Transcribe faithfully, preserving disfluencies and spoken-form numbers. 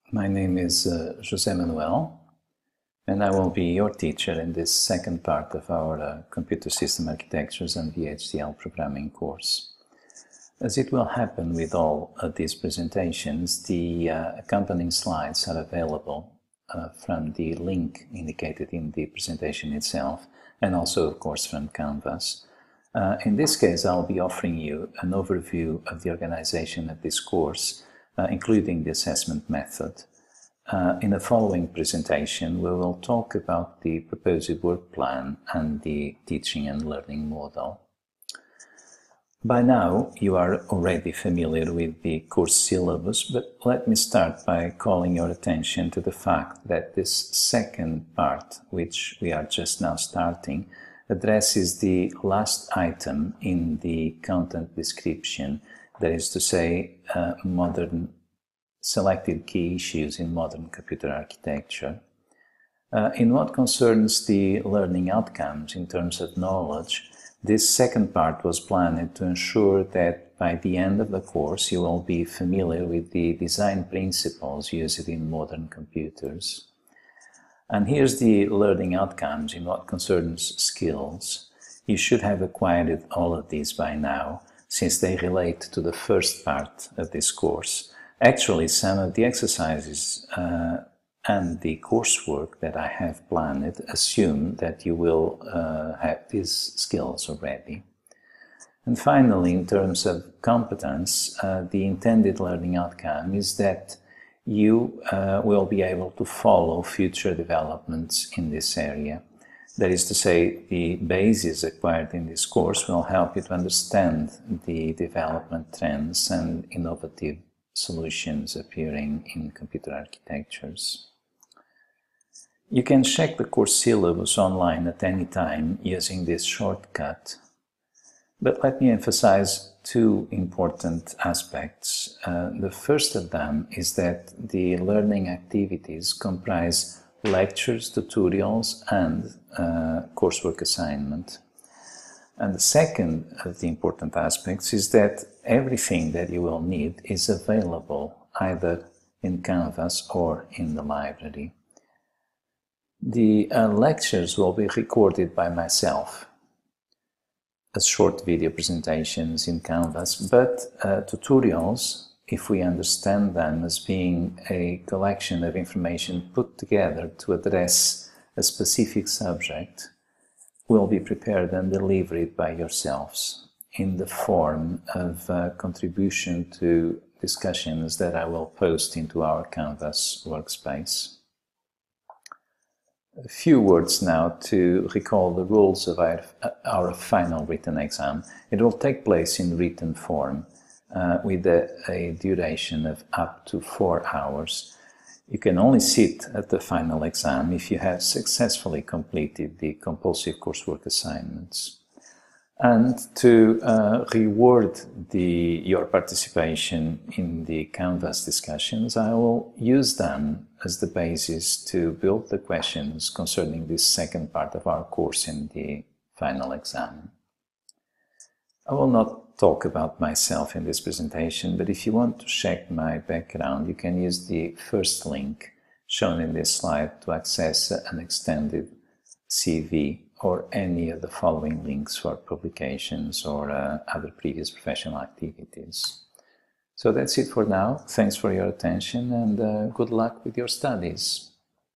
My name is uh, José Manuel, and I will be your teacher in this second part of our uh, Computer System Architectures and V H D L Programming course. As it will happen with all of these presentations, the uh, accompanying slides are available uh, from the link indicated in the presentation itself, and also, of course, from Canvas. Uh, in this case, I'll be offering you an overview of the organization of this course, uh, including the assessment method. Uh, in the following presentation, we will talk about the proposed work plan and the teaching and learning model. By now, you are already familiar with the course syllabus, but let me start by calling your attention to the fact that this second part, which we are just now starting, addresses the last item in the content description, that is to say, uh, modern selected key issues in modern computer architecture. Uh, in what concerns the learning outcomes in terms of knowledge, this second part was planned to ensure that by the end of the course you will be familiar with the design principles used in modern computers. And here's the learning outcomes in what concerns skills. You should have acquired all of these by now, since they relate to the first part of this course. Actually, some of the exercises uh, and the coursework that I have planned assume that you will uh, have these skills already. And finally, in terms of competence, uh, the intended learning outcome is that you uh, will be able to follow future developments in this area. That is to say, the bases acquired in this course will help you to understand the development trends and innovative solutions appearing in computer architectures. You can check the course syllabus online at any time using this shortcut. But let me emphasize two important aspects. Uh, the first of them is that the learning activities comprise lectures, tutorials, and uh, coursework assignment. And the second of the important aspects is that everything that you will need is available either in Canvas or in the library. The uh, lectures will be recorded by myself as short video presentations in Canvas, but uh, tutorials, if we understand them as being a collection of information put together to address a specific subject, will be prepared and delivered by yourselves in the form of uh, contribution to discussions that I will post into our Canvas workspace. A few words now to recall the rules of our, our final written exam. It will take place in written form uh, with a, a duration of up to four hours. You can only sit at the final exam if you have successfully completed the compulsive coursework assignments. And to uh, reward the, your participation in the Canvas discussions, I will use them as the basis to build the questions concerning this second part of our course in the final exam. I will not talk about myself in this presentation, but if you want to check my background, you can use the first link shown in this slide to access an extended C V or any of the following links for publications or uh, other previous professional activities. So that's it for now. Thanks for your attention and uh, good luck with your studies.